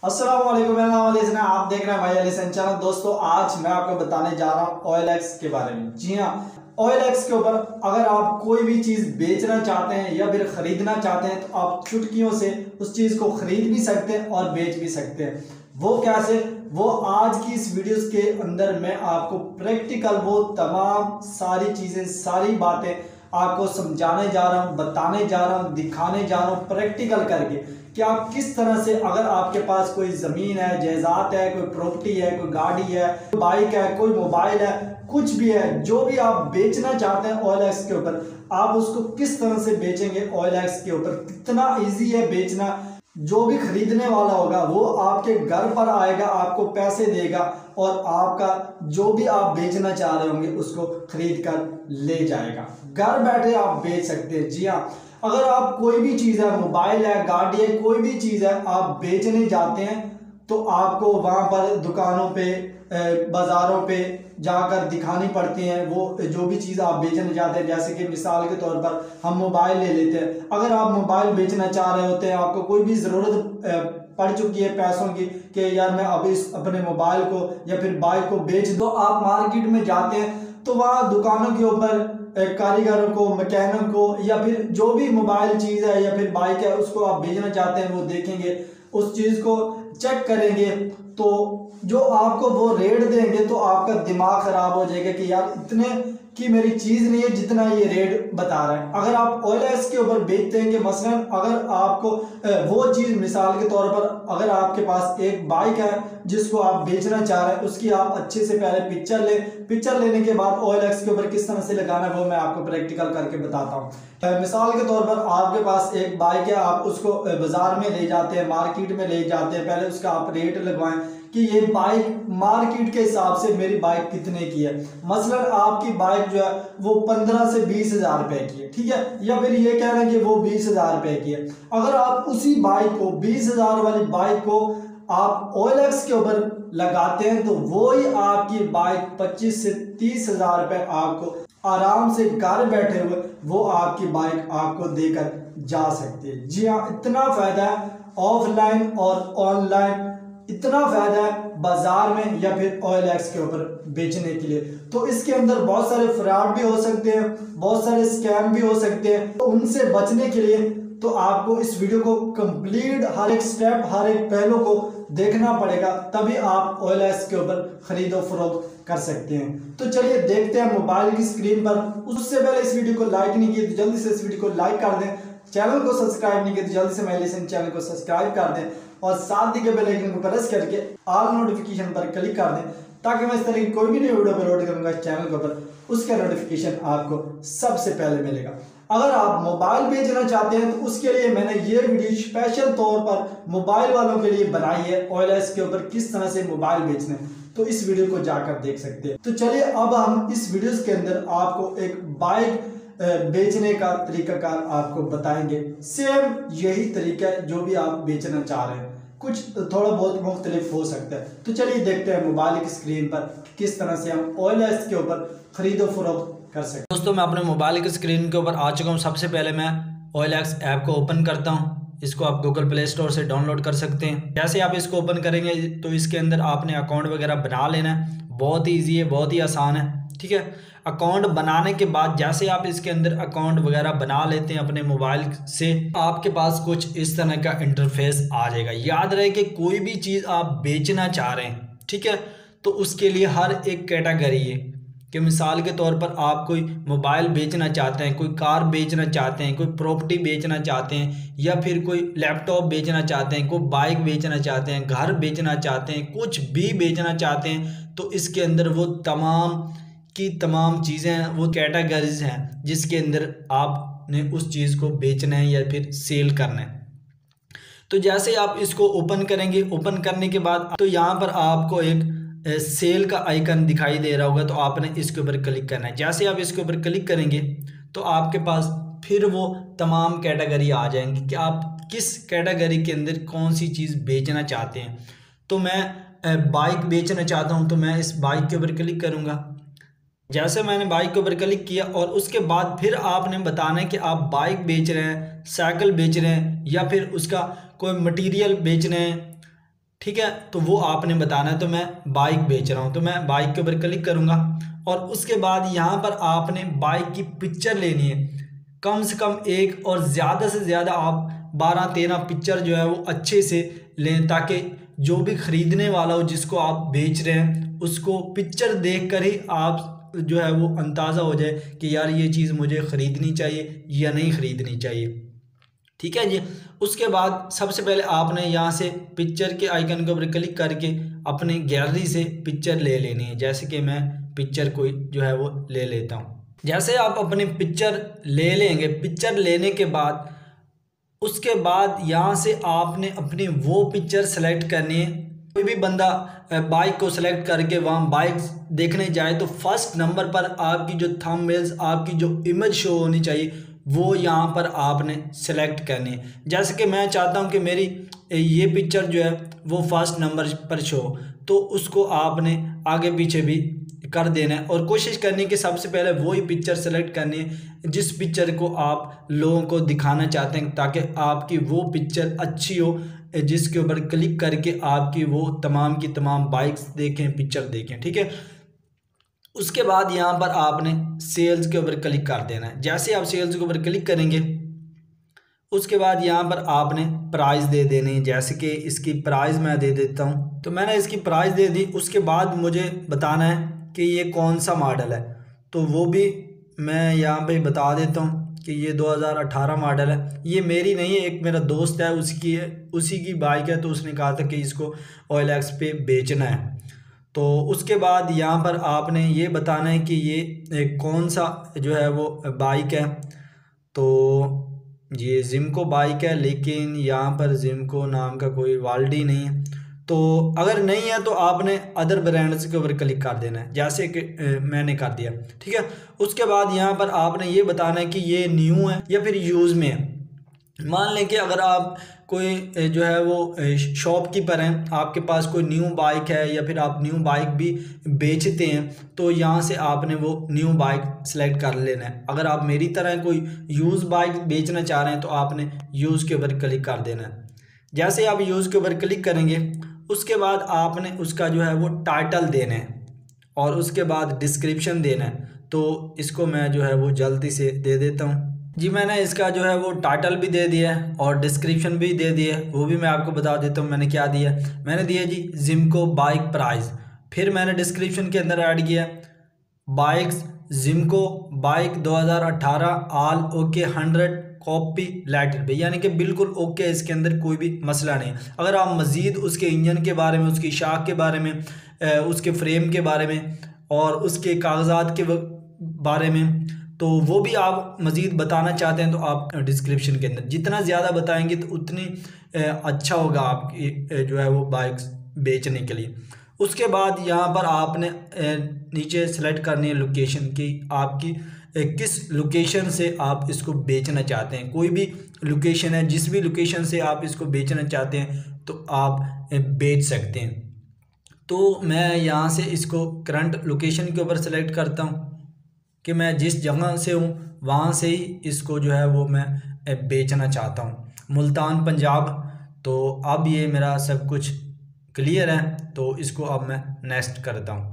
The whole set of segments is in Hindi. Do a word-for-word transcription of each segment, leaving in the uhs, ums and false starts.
अस्सलाम वालेकुम, मेरा नाम अली हसन है। आप देख रहे हैं भाई अली हसन चैनल। दोस्तों, आज मैं आपको बताने जा रहा हूँ ओ एल एक्स के बारे में। जी हाँ, ओ एल एक्स के ऊपर अगर आप कोई भी चीज़ बेचना चाहते हैं या फिर खरीदना चाहते हैं तो आप चुटकियों से उस चीज़ को खरीद भी सकते हैं और बेच भी सकते हैं। वो कैसे, वो आज की इस वीडियोस के अंदर मैं आपको प्रैक्टिकल वो तमाम सारी चीज़ें, सारी बातें आपको समझाने जा रहा हूँ, बताने जा रहा हूँ, दिखाने जा रहा हूँ प्रैक्टिकल करके कि आप किस तरह से, अगर आपके पास कोई ज़मीन है, जायदाद है, कोई प्रॉपर्टी है, कोई गाड़ी है, कोई बाइक है, कोई मोबाइल है, कुछ भी है, जो भी आप बेचना चाहते हैं ओ एल एक्स के ऊपर, आप उसको किस तरह से बेचेंगे ओ एल एक्स के ऊपर। कितना ईजी है बेचना। जो भी खरीदने वाला होगा वो आपके घर पर आएगा, आपको पैसे देगा और आपका जो भी आप बेचना चाह रहे होंगे उसको खरीद कर ले जाएगा। घर बैठे आप बेच सकते हैं। जी हाँ, अगर आप कोई भी चीज़ है, मोबाइल है, गाड़ी है, कोई भी चीज़ है, आप बेचने जाते हैं तो आपको वहाँ पर दुकानों पे, बाज़ारों पे जाकर दिखानी पड़ती हैं वो जो भी चीज़ आप बेचने जाते हैं। जैसे कि मिसाल के तौर पर हम मोबाइल ले लेते हैं। अगर आप मोबाइल बेचना चाह रहे होते हैं, आपको कोई भी ज़रूरत पड़ चुकी है पैसों की कि यार मैं अभी अपने मोबाइल को या फिर बाइक को बेच दो, आप मार्केट में जाते हैं तो वहाँ दुकानों के ऊपर कारीगरों को, मैकेनिक को, या फिर जो भी मोबाइल चीज़ है या फिर बाइक है उसको आप बेचना चाहते हैं, वो देखेंगे, उस चीज़ को चेक करेंगे तो जो आपको वो रेट देंगे तो आपका दिमाग ख़राब हो जाएगा कि यार इतने की मेरी चीज़ नहीं है जितना ये रेट बता रहा है। अगर आप ओ एल एक्स के ऊपर बेचते हैं कि मसलन अगर आपको वो चीज़, मिसाल के तौर पर अगर आपके पास एक बाइक है जिसको आप बेचना चाह रहे हैं, उसकी आप अच्छे से पहले पिक्चर लें। पिक्चर लेने के बाद ओ एल एक्स के ऊपर किस तरह से लगाना है वो मैं आपको प्रैक्टिकल करके बताता हूँ। मिसाल के तौर पर आपके पास एक बाइक है, आप उसको बाजार में ले जाते हैं, मार्केट में ले जाते हैं, पहले उसका आप रेट लगवाएं कि ये बाइक मार्केट के हिसाब से मेरी बाइक कितने की है। मसलन आपकी बाइक जो है वो पंद्रह से बीस हजार रुपए की है, ठीक है, या फिर ये कह रहे हैं कि वो बीस हजार रुपए की है। अगर आप उसी बाइक को, बीस हजार वाली बाइक को आप ओ एल एक्स के ऊपर लगाते हैं तो वो ही आपकी बाइक पच्चीस से तीस हजार रुपए आपको आराम से घर बैठे हुए वो आपकी बाइक आपको देकर जा सकती है। जी हाँ, इतना फायदा है ऑफलाइन और ऑनलाइन, इतना फायदा है बाजार में या फिर ओ एल एक्स के ऊपर बेचने के लिए। तो इसके अंदर बहुत सारे फ्रॉड भी हो सकते हैं, बहुत सारे स्कैम भी हो सकते हैं, तो उनसे बचने के लिए तो आपको इस वीडियो को कंप्लीट हर एक स्टेप, हर एक पहलू को देखना पड़ेगा, तभी आप ओ एल एक्स के ऊपर खरीदो फरोख्त कर सकते हैं। तो चलिए देखते हैं मोबाइल की स्क्रीन पर। उससे पहले इस वीडियो को लाइक नहीं किया तो जल्दी से इस वीडियो को लाइक कर दें, चैनल को सब्सक्राइब नहीं किया तो जल्दी से मेरे लिसन चैनल को सब्सक्राइब कर दें और साथ ही के बेल आइकन को प्रेस करके ऑल नोटिफिकेशन पर क्लिक कर दें ताकि मैं इस तरह की कोई भी नई वीडियो अपलोड करूंगा इस चैनल के ऊपर उसका नोटिफिकेशन आपको सबसे पहले मिलेगा। अगर आप मोबाइल बेचना चाहते हैं तो उसके लिए मैंने ये वीडियो स्पेशल तौर पर मोबाइल वालों के लिए बनाई है, ओ एल एक्स के ऊपर किस तरह से मोबाइल बेचना है, तो इस वीडियो को जाकर देख सकते हैं। तो चलिए अब हम इस वीडियो के अंदर आपको एक बाइक बेचने का तरीकाकार आपको बताएंगे। सेम यही तरीका है जो भी आप बेचना चाह रहे हैं, कुछ थोड़ा बहुत मुख्तलिफ हो सकता है। तो चलिए देखते हैं मोबाइल की स्क्रीन पर किस तरह से हम ओ एल एक्स के ऊपर खरीदो फरोख्त कर सकते हैं। दोस्तों, मैं अपने मोबाइल की स्क्रीन के ऊपर आ चुका हूँ। सबसे पहले मैं ओ एल एक्स ऐप को ओपन करता हूँ। इसको आप गूगल प्ले स्टोर से डाउनलोड कर सकते हैं। जैसे आप इसको ओपन करेंगे तो इसके अंदर आपने अकाउंट वगैरह बना लेना है। बहुत ही ईजी है, बहुत ही आसान है, ठीक है। अकाउंट बनाने के बाद जैसे आप इसके अंदर अकाउंट वगैरह बना लेते हैं अपने मोबाइल से, आपके पास कुछ इस तरह का इंटरफेस आ जाएगा। याद रहे कि कोई भी चीज़ आप बेचना चाह रहे हैं, ठीक है, तो उसके लिए हर एक कैटेगरी है कि मिसाल के तौर पर आप कोई मोबाइल बेचना चाहते हैं, कोई कार बेचना चाहते हैं, कोई प्रॉपर्टी बेचना चाहते हैं, या फिर कोई लैपटॉप बेचना चाहते हैं, कोई बाइक बेचना चाहते हैं, घर बेचना चाहते हैं, कुछ भी बेचना चाहते हैं, तो इसके अंदर वो तमाम की तमाम चीज़ें हैं, वो कैटेगरीज हैं जिसके अंदर आपने उस चीज़ को बेचना है या फिर सेल करना है। तो जैसे आप इसको ओपन करेंगे, ओपन करने के बाद तो यहाँ पर आपको एक सेल का आइकन दिखाई दे रहा होगा, तो आपने इसके ऊपर क्लिक करना है। जैसे आप इसके ऊपर क्लिक करेंगे तो आपके पास फिर वो तमाम कैटेगरी आ जाएंगी कि आप किस कैटेगरी के अंदर कौन सी चीज़ बेचना चाहते हैं। तो मैं बाइक बेचना चाहता हूं तो मैं इस बाइक के ऊपर क्लिक करूंगा। जैसे मैंने बाइक के ऊपर क्लिक किया और उसके बाद फिर आपने बताना है कि आप बाइक बेच रहे हैं, साइकिल बेच रहे हैं, या फिर उसका कोई मटेरियल बेच रहे हैं, ठीक है, तो वो आपने बताना है। तो मैं बाइक बेच रहा हूँ, तो मैं बाइक के ऊपर क्लिक करूँगा और उसके बाद यहाँ पर आपने बाइक की पिक्चर लेनी है, कम से कम एक और ज़्यादा से ज़्यादा आप बारह तेरह पिक्चर जो है वो अच्छे से लें, ताकि जो भी ख़रीदने वाला हो जिसको आप बेच रहे हैं उसको पिक्चर देख कर ही आप जो है वो अंदाज़ा हो जाए कि यार ये चीज़ मुझे ख़रीदनी चाहिए या नहीं ख़रीदनी चाहिए। ठीक है जी। उसके बाद सबसे पहले आपने यहाँ से पिक्चर के आइकन के ऊपर क्लिक करके अपने गैलरी से पिक्चर ले लेनी है। जैसे कि मैं पिक्चर कोई जो है वो ले लेता हूँ। जैसे आप अपनी पिक्चर ले लेंगे, पिक्चर लेने के बाद उसके बाद यहाँ से आपने अपनी वो पिक्चर सेलेक्ट करनी है। कोई भी बंदा बाइक को सेलेक्ट करके वहाँ बाइक देखने जाए तो फर्स्ट नंबर पर आपकी जो थंबनेल्स, आपकी जो इमेज शो होनी चाहिए वो यहाँ पर आपने सेलेक्ट करनी है। जैसे कि मैं चाहता हूँ कि मेरी ये पिक्चर जो है वो फर्स्ट नंबर पर शो, तो उसको आपने आगे पीछे भी कर देना है और कोशिश करनी है कि सबसे पहले वही पिक्चर सेलेक्ट करनी है जिस पिक्चर को आप लोगों को दिखाना चाहते हैं, ताकि आपकी वो पिक्चर अच्छी हो जिसके ऊपर क्लिक करके आपकी वो तमाम की तमाम बाइक्स देखें, पिक्चर देखें। ठीक है, उसके बाद यहाँ पर आपने सेल्स के ऊपर क्लिक कर देना है। जैसे आप सेल्स के ऊपर क्लिक करेंगे उसके बाद यहाँ पर आपने प्राइस दे देनी है। जैसे कि इसकी प्राइस मैं दे देता हूँ, तो मैंने इसकी प्राइस दे दी। उसके बाद मुझे बताना है कि ये कौन सा मॉडल है, तो वो भी मैं यहाँ पे बता देता हूँ कि ये दो हज़ार अठारह मॉडल है। ये मेरी नहीं है, एक मेरा दोस्त है, उसकी है, उसी की बाइक है, तो उसने कहा था कि इसको ओ एल एक्स पे बेचना है। तो उसके बाद यहाँ पर आपने ये बताना है कि ये कौन सा जो है वो बाइक है। तो ये जिमको बाइक है, लेकिन यहाँ पर जिमको नाम का कोई वाल्डी नहीं है। तो अगर नहीं है तो आपने अदर ब्रांड्स के ऊपर क्लिक कर देना है, जैसे कि मैंने कर दिया। ठीक है, उसके बाद यहाँ पर आपने ये बताना है कि ये न्यू है या फिर यूज़ में है। मान लें कि अगर आप कोई जो है वो शॉपकीपर हैं, आपके पास कोई न्यू बाइक है या फिर आप न्यू बाइक भी बेचते हैं, तो यहाँ से आपने वो न्यू बाइक सेलेक्ट कर लेना है। अगर आप मेरी तरह कोई यूज़ बाइक बेचना चाह रहे हैं तो आपने यूज़ के ऊपर क्लिक कर देना है। जैसे आप यूज़ के ऊपर क्लिक करेंगे उसके बाद आपने उसका जो है वो टाइटल देना है और उसके बाद डिस्क्रिप्शन देना है। तो इसको मैं जो है वो जल्दी से दे देता हूँ जी। मैंने इसका जो है वो टाइटल भी दे दिया है और डिस्क्रिप्शन भी दे दिया है, वो भी मैं आपको बता देता हूँ मैंने क्या दिया। मैंने दिया जी जिमको बाइक प्राइस, फिर मैंने डिस्क्रिप्शन के अंदर ऐड किया बाइक्स जिमको बाइक दो हज़ार अठारह all okay hundred copy letter पे, यानी कि बिल्कुल ओके, इसके अंदर कोई भी मसला नहीं। अगर आप मज़ीद उसके इंजन के बारे में, उसकी शाख के बारे में, उसके फ्रेम के बारे में और उसके कागजात के बारे में, तो वो भी आप मज़ीद बताना चाहते हैं तो आप डिस्क्रिप्शन के अंदर जितना ज़्यादा बताएंगे तो उतनी अच्छा होगा आपकी जो है वो बाइक्स बेचने के लिए। उसके बाद यहाँ पर आपने नीचे सेलेक्ट करनी है लोकेशन की, आपकी किस लोकेशन से आप इसको बेचना चाहते हैं। कोई भी लोकेशन है, जिस भी लोकेशन से आप इसको बेचना चाहते हैं तो आप बेच सकते हैं। तो मैं यहाँ से इसको करंट लोकेशन के ऊपर सेलेक्ट करता हूँ कि मैं जिस जगह से हूँ वहाँ से ही इसको जो है वो मैं बेचना चाहता हूँ, मुल्तान पंजाब। तो अब ये मेरा सब कुछ क्लियर है, तो इसको अब मैं नेक्स्ट करता हूँ।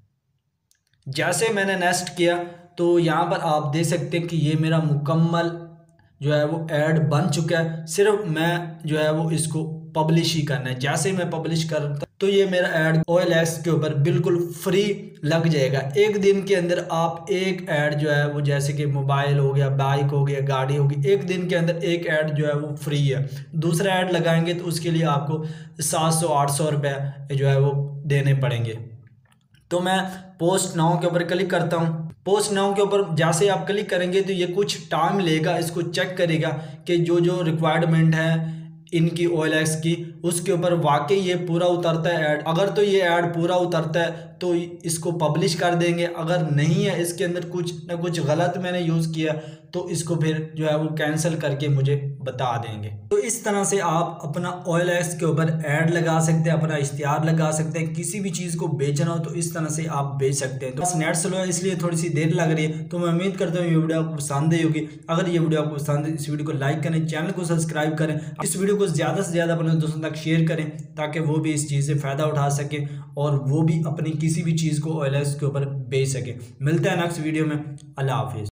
जैसे मैंने नेक्स्ट किया तो यहाँ पर आप देख सकते हैं कि ये मेरा मुकम्मल जो है वो ऐड बन चुका है। सिर्फ मैं जो है वो इसको पब्लिश ही करना है। जैसे ही मैं पब्लिश करता तो ये मेरा ऐड ओ एल एक्स के ऊपर बिल्कुल फ्री लग जाएगा। एक दिन के अंदर आप एक ऐड जो है वो, जैसे कि मोबाइल हो गया, बाइक हो गया, गाड़ी होगी, एक दिन के अंदर एक ऐड जो है वो फ्री है। दूसरा ऐड लगाएंगे तो उसके लिए आपको सात सौ आठ सौ रुपये जो है वो देने पड़ेंगे। तो मैं पोस्ट नाउ के ऊपर क्लिक करता हूँ। पोस्ट नाउ के ऊपर जैसे आप क्लिक करेंगे तो ये कुछ टाइम लेगा, इसको चेक करेगा कि जो जो रिक्वायरमेंट है इनकी ओ एल एक्स की, उसके ऊपर वाकई ये पूरा उतरता है ऐड। अगर तो ये ऐड पूरा उतरता है तो इसको पब्लिश कर देंगे। अगर नहीं है, इसके अंदर कुछ ना कुछ गलत मैंने यूज़ किया, तो इसको फिर जो है वो कैंसिल करके मुझे बता देंगे। तो इस तरह से आप अपना ओ एल एक्स के ऊपर ऐड लगा सकते हैं, अपना इश्तिहार लगा सकते हैं। किसी भी चीज़ को बेचना हो तो इस तरह से आप बेच सकते हैं। तो बस नेट स्लो है इसलिए थोड़ी सी देर लग रही है। तो मैं उम्मीद करता हूँ ये वीडियो आपको पसंद आई होगी। अगर ये वीडियो आपको पसंद है, इस वीडियो को लाइक करें, चैनल को सब्सक्राइब करें, इस वीडियो को ज़्यादा से ज़्यादा अपने दोस्तों तक शेयर करें ताकि वो भी इस चीज़ से फ़ायदा उठा सके और वो भी अपनी किसी भी चीज़ को ओ एल एक्स के ऊपर बेच सके। मिलते हैं नेक्स्ट वीडियो में। अल्लाह हाफिज़।